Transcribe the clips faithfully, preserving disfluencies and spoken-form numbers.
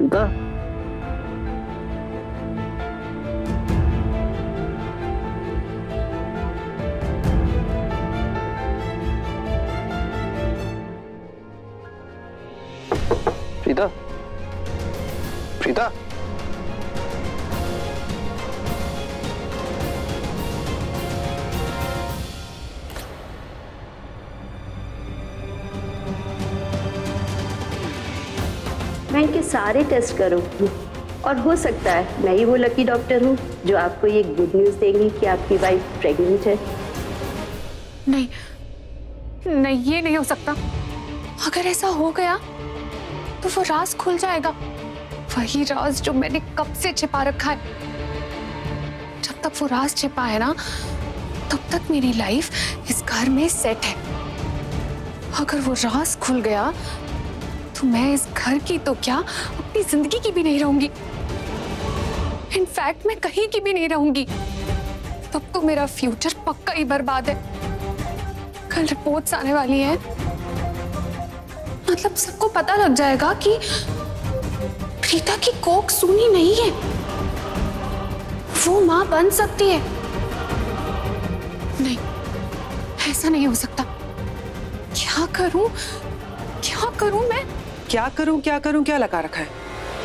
प्रीता, प्रीता, प्रीता, मैं इनके सारे टेस्ट करूंगी और हो सकता है मैं ही वो लकी डॉक्टर हूँ जो आपको ये गुड न्यूज देंगी कि आपकी वाइफ प्रेग्नेंट है। नहीं नहीं, ये नहीं हो सकता। अगर ऐसा हो गया तो वो राज खुल जाएगा, वही राज जो मैंने कब से छिपा रखा है। जब तक वो राज छिपा है ना, तब तक मेरी लाइफ इस घर में सेट है। अगर वो राज खुल गया तो मैं इस घर की तो क्या, अपनी जिंदगी की भी नहीं रहूंगी। इनफैक्ट मैं कहीं की भी नहीं रहूंगी। तब तो मेरा फ्यूचर पक्का ही बर्बाद है। कल रिपोर्ट्स आने वाली हैं, मतलब सबको पता लग जाएगा कि प्रीता की कोख सूनी नहीं है, वो मां बन सकती है। नहीं, ऐसा नहीं हो सकता। क्या करूं, क्या करूं मैं? क्या करूं क्या करूं क्या लगा रखा है?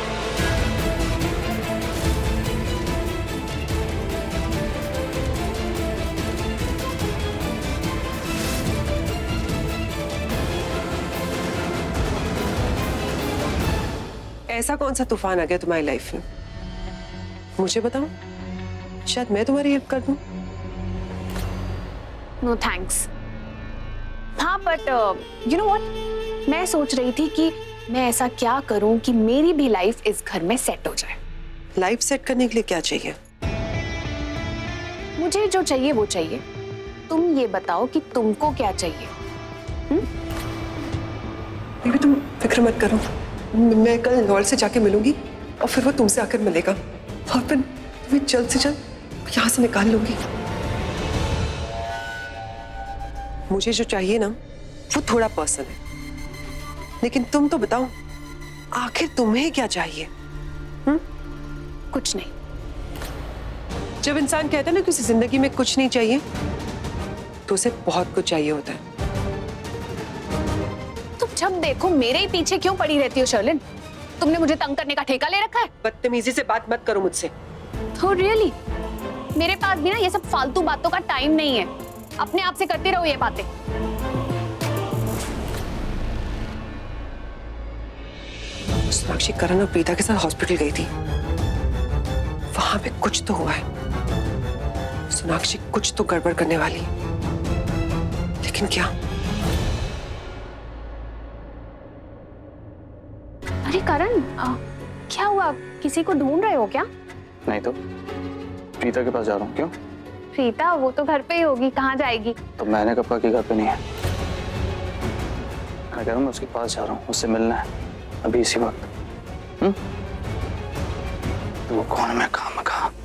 ऐसा कौन सा तूफान आ गया तुम्हारी लाइफ में? मुझे बताओ, शायद मैं तुम्हारी हेल्प कर दूं। No thanks. हाँ बट यू नो व्हाट, मैं सोच रही थी कि मैं ऐसा क्या करूं कि मेरी भी लाइफ इस घर में सेट हो जाए। लाइफ सेट करने के लिए क्या चाहिए? मुझे जो चाहिए वो चाहिए। तुम ये बताओ कि तुमको क्या चाहिए? बेबी तुम फिक्र मत करो, मैं कल लॉल से जाके मिलूंगी और फिर वो तुमसे आकर मिलेगा और फिर तुम्हें जल्द से जल्द यहाँ से निकाल लूंगी। मुझे जो चाहिए ना वो थोड़ा पर्सनल है, लेकिन तुम तो बताओ आखिर तुम्हें क्या चाहिए? हुँ? कुछ नहीं। जब इंसान कहता है ना कि उसे जिंदगी में कुछ नहीं चाहिए तो उसे बहुत कुछ चाहिए होता है। तुम जब देखो मेरे ही पीछे क्यों पड़ी रहती हो शर्लिन? तुमने मुझे तंग करने का ठेका ले रखा है? बदतमीजी से बात मत करो मुझसे। तो रियली मेरे पास भी ना ये सब फालतू बातों का टाइम नहीं है। अपने आप से करते रहो ये बातें। सोनाक्षी करण और प्रीता के साथ हॉस्पिटल गई थी, वहां पे कुछ तो हुआ है। सोनाक्षी कुछ तो गड़बड़ करने वाली है, लेकिन क्या? अरे करण, आ, क्या हुआ? किसी को ढूंढ रहे हो क्या? नहीं तो प्रीता के पास जा रहा हूँ। क्यों? प्रीता वो तो घर पे ही होगी, कहाँ जाएगी? तो मैंने कब कहा कि घर पे नहीं है? मैं कह रहा हूँ मैं उसके पास जा रहा हूँ, उससे मिलना है अभी इसी वक्त। हम्म? तो वो कौन मैं कहाँ मैं कहाँ?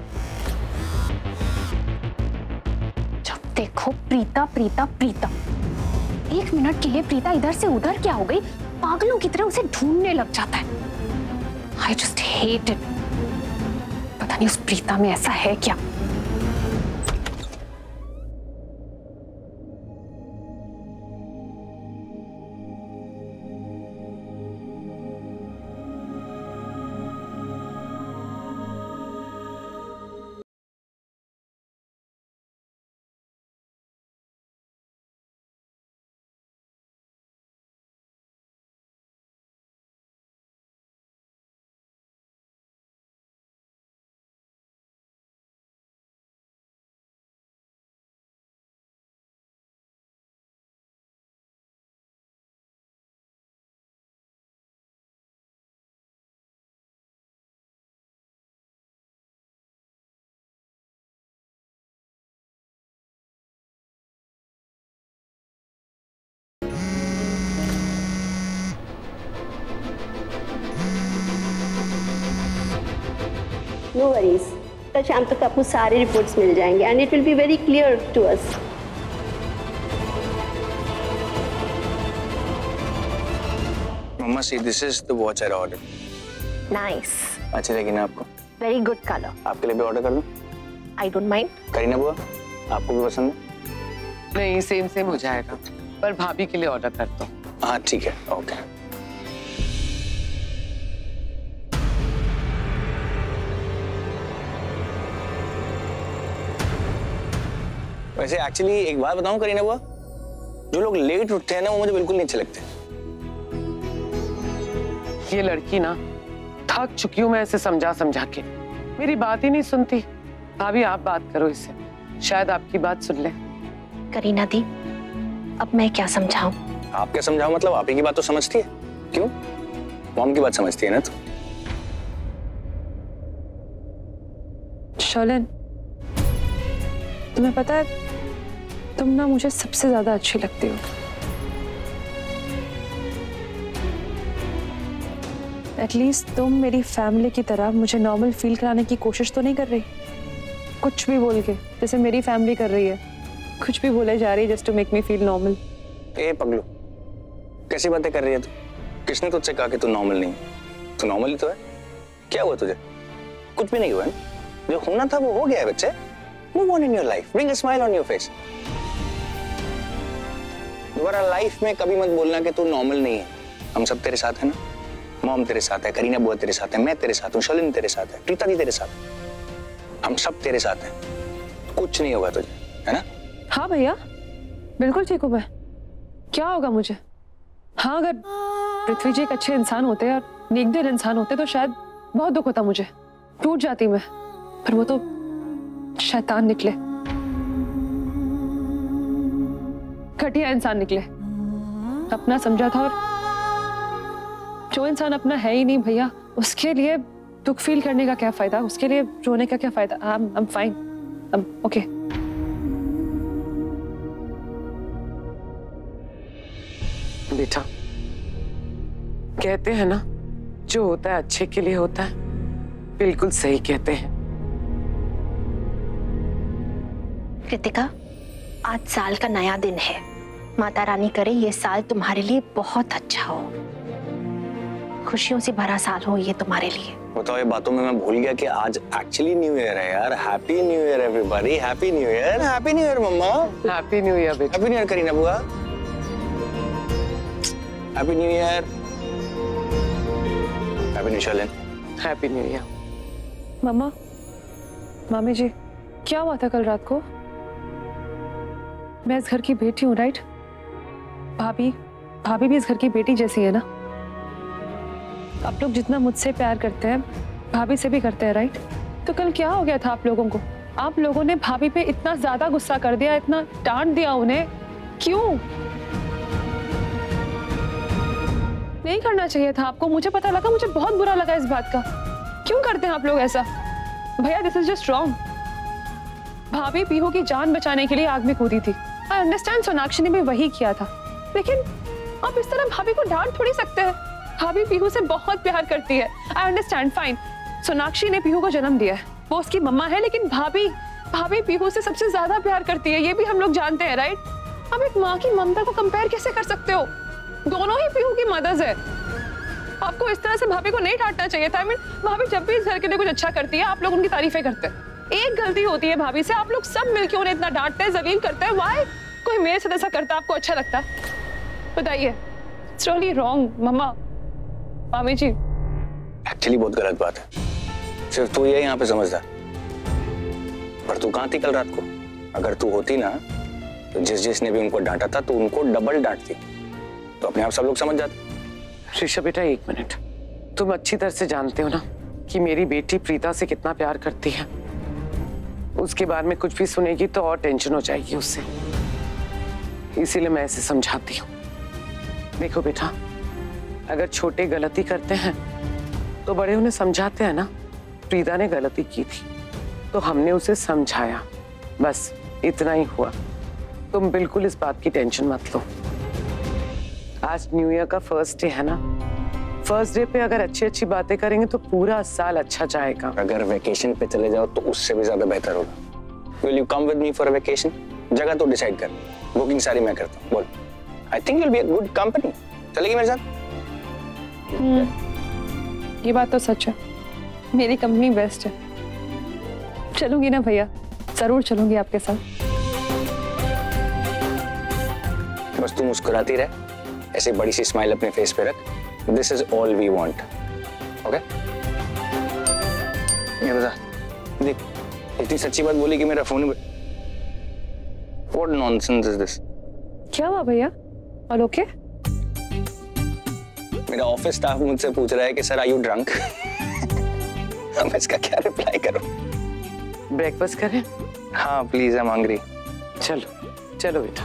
जब देखो प्रीता प्रीता प्रीता। एक मिनट के लिए प्रीता इधर से उधर क्या हो गई, पागलों की तरह उसे ढूंढने लग जाता है। I just hate it. पता नहीं उस प्रीता में ऐसा है क्या। नो वरीज, कल शाम तक आपको सारे रिपोर्ट्स मिल जाएंगे and it will be very clear to us. Mama see this is the watch I ordered. Nice, अच्छी लगी ना आपको? Very good colour. आपके लिए भी ऑर्डर कर दूं? I don't mind. करीना बुआ, आपको भी पसंद है? नहीं, सेम सेम हो जाएगा, पर भाभी के लिए ऑर्डर कर दो। हाँ ठीक है, ओके। वैसे एक्चुअली एक बात बताऊं करीना बुआ, जो लोग लेट उठते हैं ना वो मुझे बिल्कुल नहीं अच्छे लगते। ये लड़की ना थक चुकी हूँ मैं इसे समझा समझा के, मेरी बात ही नहीं सुनती। भाभी आप बात करो इससे, शायद आपकी बात सुन ले। करीना दी, अब मैं क्या समझाऊं? आप क्या समझाओ, मतलब आप ही की बात तो समझती है। क्यों? मॉम की बात समझती है ना तू? शर्लिन, तुम्हें पता है तुम ना मुझे सबसे ज्यादा अच्छी लगती हो। एटलीस्ट तुम मेरी फैमिली की तरह मुझे नॉर्मल फील कराने की कोशिश तो नहीं कर रही, कुछ भी बोल के, जैसे मेरी फैमिली कर रही है, कुछ भी बोले जा रही है just to make me feel normal. ए पगलू, कैसी बातें कर रही है तू? किसने तुझसे कहा कि तू नॉर्मल नहीं है? तू नॉर्मल ही तो है। क्या हुआ तुझे? कुछ भी नहीं हुआ है। जो होना था वो हो गया है बच्चे। Move on in your life. Bring a smile on your face. दोबारा लाइफ में कभी मत बोलना कि तू नॉर्मल नहीं है। हम सब तेरे साथ है ना, मॉम तेरे साथ है, करीना बुआ तेरे साथ है, मैं तेरे साथ हूँ, शर्लिन तेरे साथ है, प्रीता दी तेरे साथ है, हम सब तेरे साथ हैं। कुछ नहीं होगा तुझे, है ना? हाँ भैया, बिल्कुल ठीक हूँ मैं। क्या होगा मुझे? हाँ, अगर पृथ्वी जी एक अच्छे इंसान होते और नेक दिल इंसान होते तो शायद बहुत दुख होता मुझे, टूट जाती मैं, पर वो तो शैतान निकले, घटिया इंसान निकले। अपना समझा था और जो इंसान अपना है ही नहीं भैया, उसके लिए दुख फील करने का क्या फायदा, उसके लिए रोने का क्या फायदा। I am fine, I am okay. बेटा, कहते हैं ना जो होता है अच्छे के लिए होता है, बिल्कुल सही कहते हैं। कृतिका, आज साल का नया दिन है, माता रानी करे ये साल तुम्हारे लिए बहुत अच्छा हो, खुशियों से भरा साल हो ये तुम्हारे लिए। बताओ, ये बातों में मैं भूल गया कि आज एक्चुअली न्यू ईयर है यार। Happy new year everybody, happy new year, happy new year mama, happy new year बेटा। हैप्पी न्यू ईयर करीना बुआ, happy new year, happy new Sherlyn, happy new year. Mama, मामी जी, क्या हुआ था कल रात को? मैं इस घर की बेटी हूँ, राइट? भाभी भाभी भी इस घर की बेटी जैसी है ना? आप लोग जितना मुझसे प्यार करते हैं भाभी से भी करते हैं, राइट? तो कल क्या हो गया था आप लोगों को? आप लोगों ने भाभी पे इतना ज्यादा गुस्सा कर दिया, इतना डांट दिया उन्हें, क्यों? नहीं करना चाहिए था आपको। मुझे पता लगा, मुझे बहुत बुरा लगा इस बात का। क्यों करते हैं आप लोग ऐसा? भैया, दिस इज जस्ट रॉन्ग। भाभी पीहू की जान बचाने के लिए आग में कूदी थी। आई अंडरस्टैंड, सोनाक्षी ने भी वही किया था, लेकिन आप इस तरह भाभी को डांट थोड़ी सकते हैं। भाभी पीहू से बहुत प्यार करती है। I understand, fine. सोनाक्षी ने पीहू को जन्म दिया है, वो उसकी मम्मा है, लेकिन भाभी भाभी पीहू से सबसे ज्यादा प्यार करती है, ये भी हम लोग जानते हैं, राइट? अब एक माँ की ममता को कंपेयर कैसे कर सकते हो? दोनों ही पीहू की मदर्स है। आपको इस तरह से भाभी को नहीं डांटना चाहिए था। I mean, भाभी जब भी इस घर के लिए कुछ अच्छा करती है, आप लोग उनकी तारीफें करते हैं। एक गलती होती है भाभी से, आप लोग सब मिलकर उन्हें इतना डांटते हैं, जलील करते हैं। Why? कोई मेरे साथ ऐसा करता आपको अच्छा लगता? बताइए। It's really wrong, मम्मा, मामी जी। एक्चुअली बहुत गलत बात है। सिर्फ तू ये यहाँ पे समझदार, पर तू कहाँ थी कल रात को? अगर तू होती ना, तो जिस जिसने भी उनको डांटा था तो उनको डबल डांटती, तो अपने आप सब लोग समझ जाते। ऋषभ बेटा, एक मिनट। तुम अच्छी तरह से जानते हो ना कि मेरी बेटी प्रीता से कितना प्यार करती है। उसके बारे में कुछ भी सुनेगी तो और टेंशन हो जाएगी उससे, इसीलिए मैं इसे समझाती हूँ। देखो बेटा, अगर छोटे गलती करते हैं तो बड़े उन्हें समझाते हैं ना। प्रीता ने गलती की थी तो हमने उसे समझाया, बस इतना ही हुआ। तुम बिल्कुल इस बात की टेंशन मत लो। आज न्यू ईयर का फर्स्ट डे है ना, फर्स्ट डे पे अगर अच्छी अच्छी बातें करेंगे तो पूरा साल अच्छा जाएगा। अगर वेकेशन पे चले जाओ तो उससे भी ज्यादा बेहतर होगा। Will you come with me for a vacation? जगह तो डिसाइड कर, बुकिंग सारी मैं करता हूँ। बोल, I think you'll be a good company। चलेगी मेरे साथ? ये बात तो सच है, मेरी कंपनी बेस्ट है। चलूंगी ना भैया, जरूर चलूंगी आपके साथ। बस तू मुस्कुराती रहे, ऐसे बड़ी सी स्माइल अपने फेस पे रख। This is all we want. Okay, ये बता, देख इतनी सच्ची बात बोली कि मेरा phone. What nonsense is this? क्या हुआ भैया? All okay? मेरा ऑफिस स्टाफ मुझसे पूछ रहा है कि सर आर यू ड्रंक? मैं इसका क्या रिप्लाई करूं? ब्रेकफास्ट करें? हाँ प्लीज, आई एम हंग्री। चलो चलो बेटा।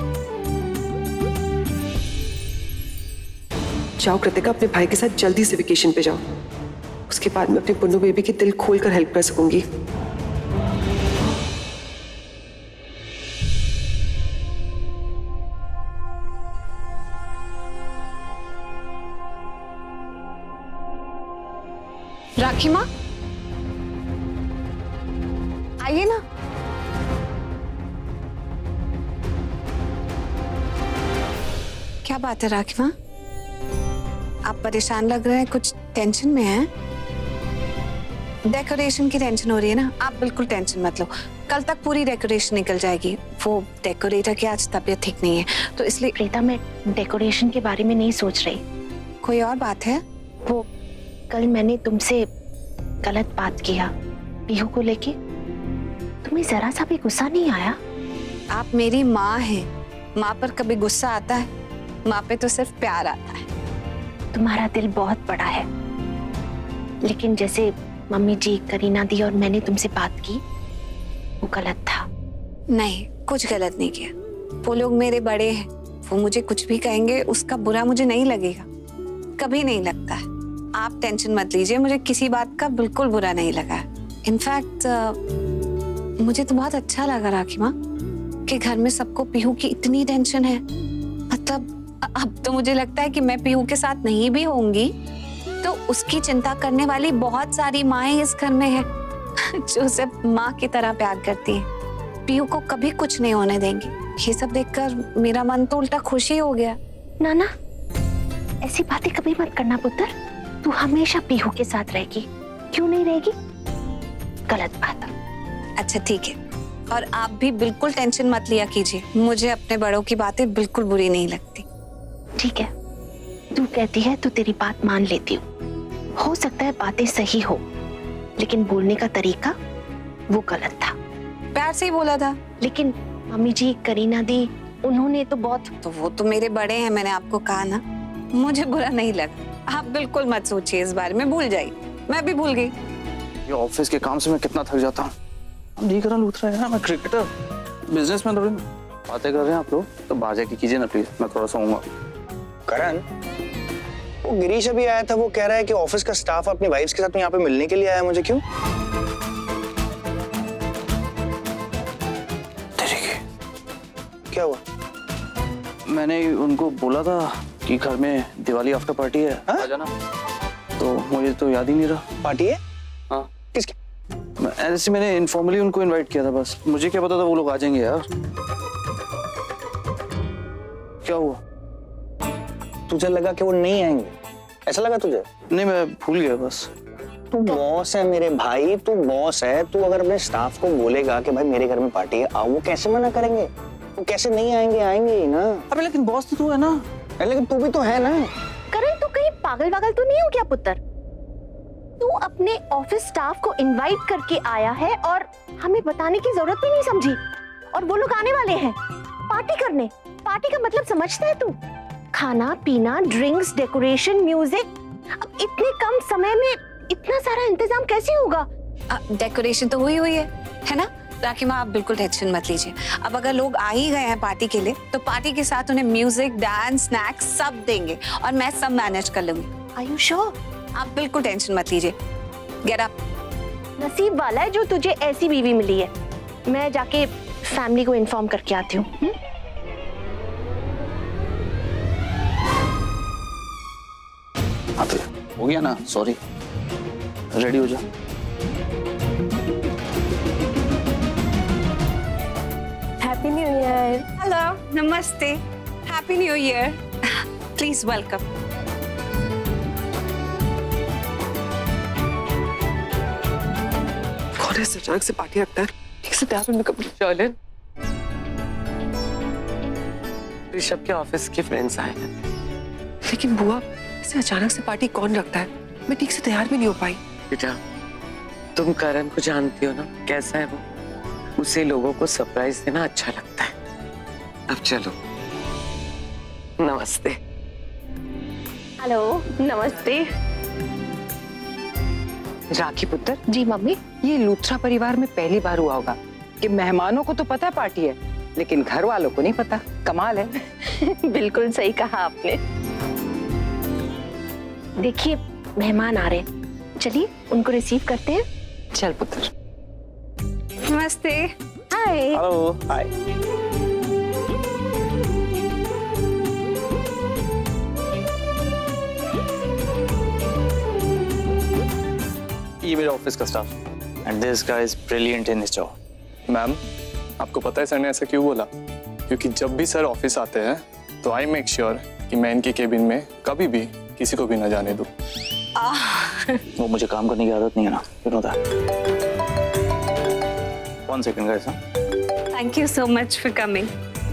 जाओ कृतिका, अपने भाई के साथ जल्दी से वेकेशन पे जाओ। उसके बाद मैं अपने पुन्नू बेबी की दिल खोलकर हेल्प कर सकूंगी। राखी माँ, आइए ना। क्या बात है राखी माँ, आप परेशान लग रहे हैं, कुछ टेंशन में हैं? डेकोरेशन की टेंशन हो रही है ना? आप बिल्कुल टेंशन मत लो, कल तक पूरी डेकोरेशन निकल जाएगी। वो डेकोरेटर की आज तबीयत ठीक नहीं है, तो इसलिए। प्रीता, मैं डेकोरेशन के बारे में नहीं सोच रही। कोई और बात है? वो कल मैंने तुमसे गलत बात किया पीहू को लेके, तुम्हें जरा सा भी गुस्सा नहीं आया? आप मेरी माँ हैं, माँ पर कभी गुस्सा आता है? माँ पे तो सिर्फ प्यार आता है। तुम्हारा दिल बहुत बड़ा है, लेकिन जैसे मम्मी जी, करीना दी और मैंने तुमसे बात की, वो गलत था। नहीं, कुछ गलत नहीं किया। वो लोग मेरे बड़े हैं, वो मुझे कुछ भी कहेंगे उसका बुरा मुझे नहीं लगेगा, कभी नहीं लगता है। आप टेंशन मत लीजिए, मुझे किसी बात का बिल्कुल बुरा नहीं लगा। इनफैक्ट uh, मुझे तो बहुत अच्छा लगा राखी माँ कि घर में सबको पीहू की इतनी टेंशन है। मतलब अब तो मुझे लगता है कि मैं पीहू के साथ नहीं भी होंगी तो उसकी चिंता करने वाली बहुत सारी माएं इस घर में हैं जो सिर्फ माँ की तरह प्यार करती हैं। पीहू को कभी कुछ नहीं होने देंगी। ये सब देखकर मेरा मन तो उल्टा खुशी हो गया। नाना, ऐसी बातें कभी मत करना पुत्र, तू हमेशा पीहू के साथ रहेगी। क्यों नहीं रहेगी? गलत बात। अच्छा ठीक है, और आप भी बिल्कुल टेंशन मत लिया कीजिए, मुझे अपने बड़ों की बातें बिल्कुल बुरी नहीं लगती। ठीक है, तू कहती है तो तेरी बात मान लेती हूँ। हो सकता है बातें सही हो, लेकिन बोलने का तरीका वो गलत था। प्यार से ही बोला था। लेकिन मम्मी जी, करीना दी, उन्होंने तो बहुत। तो वो तो मेरे बड़े हैं, मैंने आपको कहा ना, मुझे बुरा नहीं लगा। आप बिल्कुल मत सोचिए इस बारे में, भूल जाइए। मैं भी भूल गई। ये ऑफिस के काम से मैं कितना थक जाता हूँ। हम नहीं करना लूट रहे हैं, मैं क्रिकेटर, बिजनेस में थोड़ी बातें कर रहे हैं आप लोग। तो बाहर जाके कीजिए ना प्लीज, मैं थोड़ा सा हूँगा। करण, वो गिरीश अभी आया था, वो कह रहा है कि ऑफिस का स्टाफ अपनी वाइफ्स के साथ यहाँ पे मिलने के लिए आया। मुझे क्यों? क्या हुआ? मैंने उनको बोला था कि घर में दिवाली आफ्टर पार्टी है, आ जाना। तो मुझे तो याद ही नहीं रहा। पार्टी है? हाँ। किसकी? ऐसे मैंने इनफॉर्मली उनको इनवाइट किया था, बस मुझे क्या पता था वो लोग आ जाएंगे यार। क्या हुआ? तुझे लगा कि वो नहीं आएंगे? ऐसा लगा तुझे? नहीं, मैं भूल गया बस। तू बॉस है मेरे भाई, तू बॉस है। तू अगर अपने स्टाफ को बोलेगा कि भाई मेरे घर में पार्टी है, आओ, वो कैसे मना करेंगे? वो कैसे नहीं आएंगे? आएंगे ही ना। अबे लेकिन बॉस तो तू है ना। लेकिन तू भी तो है ना। करण, तू कहीं पागल वागल तो नहीं हो क्या पुत्र? तू अपने ऑफिस स्टाफ को इनवाइट करके आया है और हमें बताने की जरूरत भी नहीं समझी। और वो लोग आने वाले हैं पार्टी करने। पार्टी का मतलब समझता है तू? खाना पीना, ड्रिंक्स, डेकोरेशन, म्यूजिक। अब इतने कम समय में इतना सारा इंतजाम कैसे होगा? डेकोरेशन तो हुई हुई है, है ना राखी माँ? आप बिल्कुल टेंशन मत लीजिए। अब अगर लोग आ ही गए हैं पार्टी के लिए, तो पार्टी के साथ उन्हें म्यूजिक, डांस, स्नैक्स सब देंगे और मैं सब मैनेज कर लूंगी। Are you sure? आप बिल्कुल टेंशन मत लीजिए। Get up. नसीब वाला है जो तुझे ऐसी बीवी मिली है। मैं जाके फैमिली को इन्फॉर्म करके आती हूँ। हो गया ना, सॉरी। रेडी हो जा। Happy new year. हेलो, नमस्ते, happy new year. Please welcome. कौन है अचानक से पार्टी रखता है? ठीक से तैयार होने का शर्लिन, ऋषभ के ऑफिस के फ्रेंड्स आए हैं। लेकिन बुआ, इसे अचानक से पार्टी कौन रखता है? मैं ठीक से तैयार भी नहीं हो पाई। बेटा, तुम करण को जानती हो ना, कैसा है वो? उसे लोगों को सरप्राइज देना अच्छा लगता है। अब चलो। नमस्ते। हेलो, नमस्ते। राखी पुत्र, जी मम्मी। ये लूथरा परिवार में पहली बार हुआ होगा कि मेहमानों को तो पता है पार्टी है, लेकिन घर वालों को नहीं पता। कमाल है। बिल्कुल सही कहा आपने। देखिए, मेहमान आ रहे हैं, चलिए उनको रिसीव करते हैं। चल पुत्र। नमस्ते। हाय। Hello, hi. ये मेरा ऑफिस का staff and this guy is brilliant in his job. Ma'am, आपको पता है सर ने ऐसा क्यों बोला? क्योंकि जब भी सर ऑफिस आते हैं तो आई मेक श्योर कि मैं इनके केबिन में कभी भी किसी को भी ना जाने दूं। वो मुझे काम करने की आदत नहीं है ना, you know that. One second guys. Thank you so much for coming.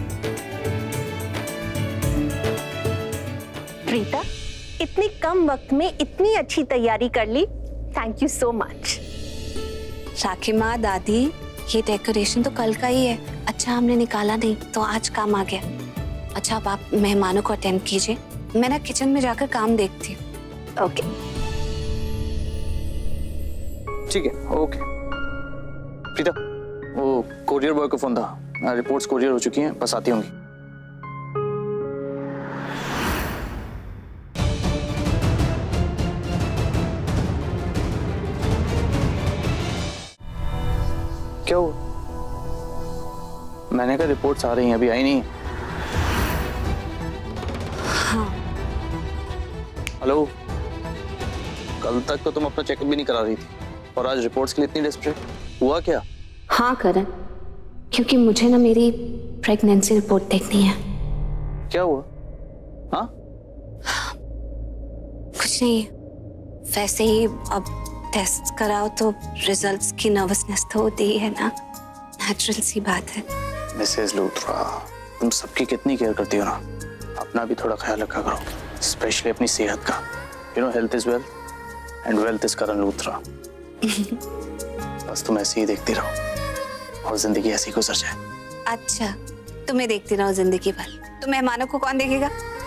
Preeta, इतने कम वक्त में इतनी अच्छी तैयारी कर ली, thank you so much. Rakhi माँ, दादी, ये डेकोरेशन तो कल का ही है। अच्छा, हमने निकाला नहीं तो आज काम आ गया। अच्छा, अब आप मेहमानों को अटेंड कीजिए, मैं ना किचन में जाकर काम देखती हूँ। ओके। ठीक है, ओके। प्रीता, वो कोरियर बॉय को फोन था, रिपोर्ट्स कोरियर हो चुकी हैं, बस आती होंगी। क्या हुआ? मैंने कहा रिपोर्ट्स आ रही हैं, अभी आई नहीं। हाँ। हेलो, कल तक तो तुम अपना चेकअप भी नहीं करा रही थी और आज रिपोर्ट्स के लिए इतनी डेस्परेट, हुआ क्या? हाँ करण, क्योंकि मुझे ना मेरी प्रेगनेंसी रिपोर्ट देखनी है। क्या हुआ? हाँ? कुछ नहीं, वैसे ही अब टेस्ट कराओ तो रिजल्ट्स की नर्वसनेस तो होती ही है ना, नेचुरल सी बात है। मिसेस लूथरा, तुम सबकी कितनी केयर करती हो ना, अपना भी थोड़ा ख्याल रखा करो, स्पेशली अपनी सेहत का। You know, health is wealth and wealth is Karan Luthra. बस तुम ऐसे ही देखती रहो और जिंदगी ऐसी गुजर जाए। अच्छा, तुम्हें देखती रहो जिंदगी भर, तो मेहमानों को कौन देखेगा?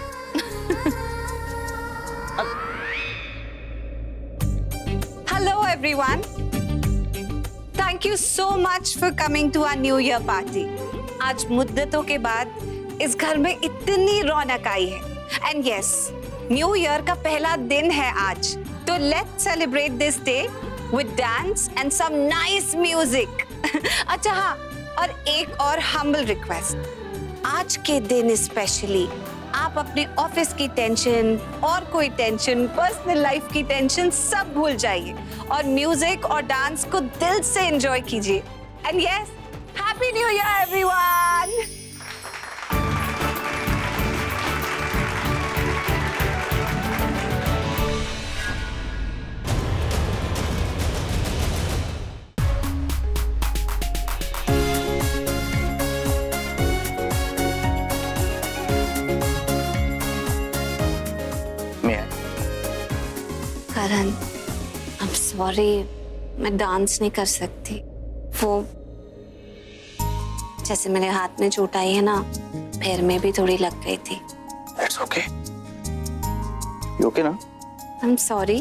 Hello everyone. Thank you so much for coming to our New Year party. आज मुद्दतों के बाद इस घर में इतनी रौनक आई है। And yes, New Year का पहला दिन है आज, तो let's celebrate this day with dance and some nice music. अच्छा हाँ, और एक और humble request. आज के दिन स्पेशली आप अपने ऑफिस की टेंशन और कोई टेंशन, पर्सनल लाइफ की टेंशन सब भूल जाइए और म्यूजिक और डांस को दिल से एंजॉय कीजिए। And yes, happy new year everyone. Karan, I am sorry, मैं डांस नहीं कर सकती। वो जैसे मेरे हाथ में चोट आई है ना, पैर में भी थोड़ी लग गई थी। It's okay. You okay ना? I am sorry.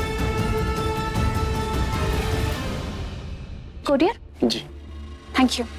कोरियर? जी। Thank you.